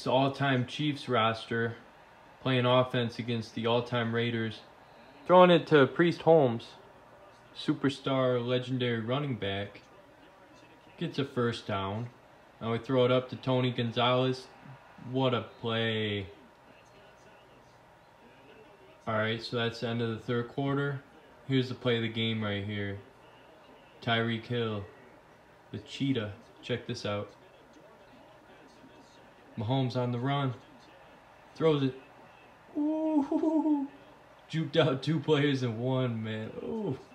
It's the all-time Chiefs roster playing offense against the all-time Raiders. Throwing it to Priest Holmes, superstar, legendary running back. Gets a first down. Now we throw it up to Tony Gonzalez. What a play. Alright, so that's the end of the third quarter. Here's the play of the game right here. Tyreek Hill, the cheetah. Check this out. Mahomes on the run. Throws it. Ooh. Juked out two players in one, man. Ooh.